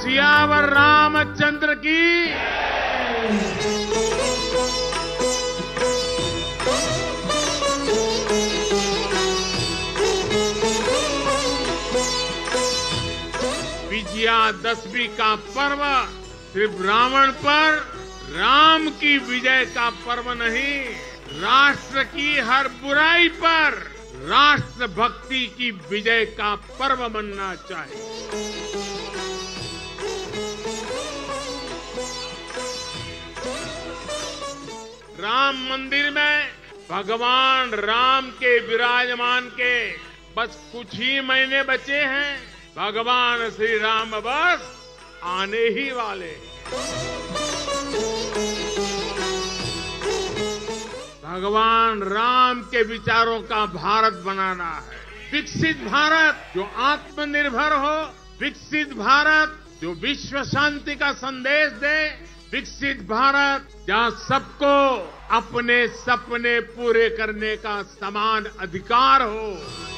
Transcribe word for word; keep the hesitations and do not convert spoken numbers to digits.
सियावर रामचंद्र की। विजयादशमी का पर्व सिर्फ रावण पर राम की विजय का पर्व नहीं, राष्ट्र की हर बुराई पर राष्ट्र भक्ति की विजय का पर्व बनना चाहिए। राम मंदिर में भगवान राम के विराजमान के बस कुछ ही महीने बचे हैं। भगवान श्री राम बस आने ही वाले। भगवान राम के विचारों का भारत बनाना है, विकसित भारत जो आत्मनिर्भर हो, विकसित भारत जो विश्व शांति का संदेश दे, विकसित भारत जहां सबको अपने सपने पूरे करने का समान अधिकार हो।